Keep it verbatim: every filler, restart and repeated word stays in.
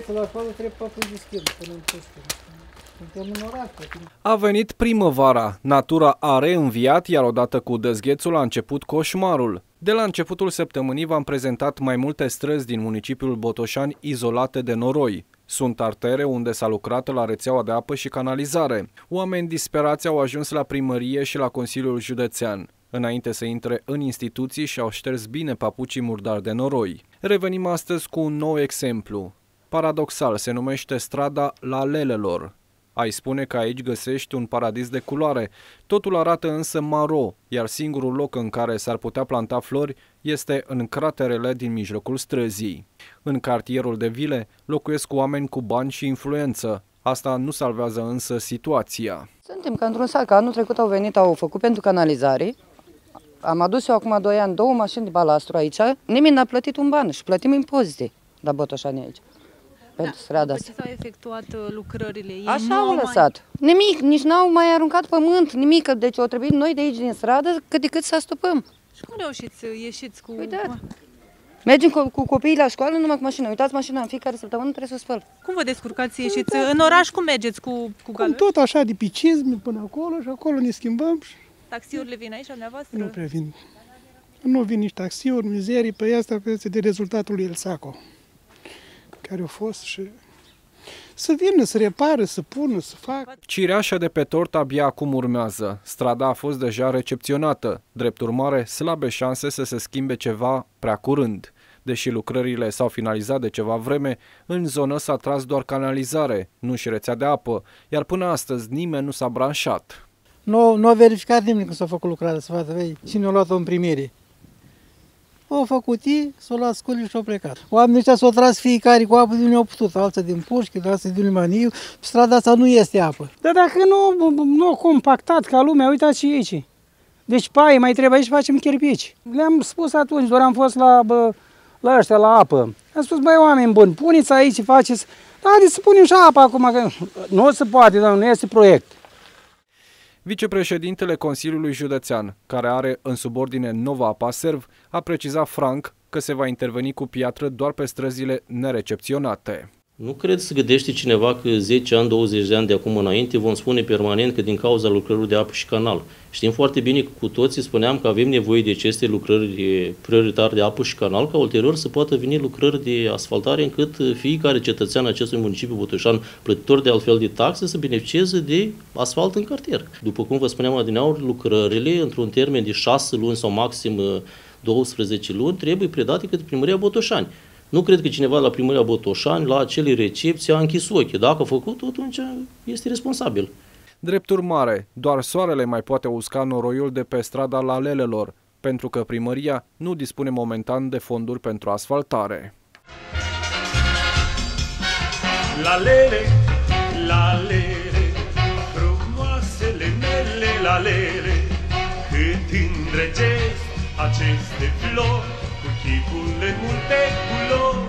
Că la școală trebuie patru de schimb până în schimb. Suntem în oraș. A venit primăvara, natura a reînviat, iar odată cu dezghețul a început coșmarul. De la începutul săptămânii v-am prezentat mai multe străzi din municipiul Botoșani izolate de noroi. Sunt artere unde s-a lucrat la rețeaua de apă și canalizare. Oameni disperați au ajuns la primărie și la Consiliul Județean. Înainte să intre în instituții și-au șters bine papucii murdari de noroi. Revenim astăzi cu un nou exemplu. Paradoxal, se numește strada La Lelelor. Ai spune că aici găsești un paradis de culoare, totul arată însă maro, iar singurul loc în care s-ar putea planta flori este în craterele din mijlocul străzii. În cartierul de vile locuiesc oameni cu bani și influență. Asta nu salvează însă situația. Suntem ca într-un sat, că anul trecut au venit, au făcut pentru canalizare. Am adus eu acum doi ani două mașini de balastru aici, nimeni n-a plătit un ban și plătim impozite la Botoșani aici. Pentru Da, strada asta. După ce s-au efectuat lucrările, ei așa nu au au lăsat. Mai... Nimic, nici n-au mai aruncat pământ, nimic. Deci o trebuit noi de aici din stradă cât de cât să astupăm. Și cum reușiți, ieșiți cu... Păi da. Mergem cu, cu copiii la școală numai cu mașina. Uitați mașina, în fiecare săptămână trebuie să o spăl. Cum vă descurcați să ieșiți? În oraș cum mergeți cu, cu galben? Tot așa de picizm până acolo și acolo ne schimbăm. Taxiurile vin aici, dumneavoastră? Nu prea vin. Nu vin nici taxiuri, mizerii, pe asta este de rezultatul lui El Saco, care a fost și... Să vină, să repară, să pună, să facă. Cireașa de pe tort abia acum urmează. Strada a fost deja recepționată. Drept urmare, slabe șanse să se schimbe ceva prea curând. Deși lucrările s-au finalizat de ceva vreme, în zonă s-a tras doar canalizare, nu și rețea de apă, iar până astăzi nimeni nu s-a branșat. Nu, nu a verificat nimeni când s-a făcut lucrarea, să vadă, vei, cine a luat-o în primire. Au făcut ei, s-au luat sculii și au plecat. Oamenii ăștia s-au tras fiecare cu apă de unde au putut, alții din pușchi, alții din Limaniu. Strada asta nu este apă. Dar dacă nu, nu au compactat ca lumea, uitați și aici. Deci paie mai trebuie aici, facem cherpici. Le-am spus atunci, doar am fost la, bă, la ăștia, la apă. Am spus, băi, oameni buni, puneți aici, faceți... Haideți să punem și apă acum, că nu se poate, dar nu este proiect. Vicepreședintele Consiliului Județean, care are în subordine Nova Apa Serv, a precizat franc că se va interveni cu piatră doar pe străzile nerecepționate. Nu cred să gândește cineva că zece ani, douăzeci de ani de acum înainte vom spune permanent că din cauza lucrărilor de apă și canal. Știm foarte bine că cu toții spuneam că avem nevoie de aceste lucrări prioritare de apă și canal, ca ulterior să poată veni lucrări de asfaltare încât fiecare cetățean acestui municipiu Botoșan, plătitor de altfel de taxe, să beneficieze de asfalt în cartier. După cum vă spuneam adineauri, lucrările într-un termen de șase luni sau maxim douăsprezece luni trebuie predate către Primăria Botoșani. Nu cred că cineva la Primăria Botoșani, la acele recepții, a închis ochii. Dacă a făcut-o, atunci este responsabil. Drept urmare, doar soarele mai poate usca noroiul de pe strada La Lelelor, pentru că primăria nu dispune momentan de fonduri pentru asfaltare. La lele, la lele, frumoasele mele la lele, cât îndrăgesc aceste flori, cu chipurile multe culori.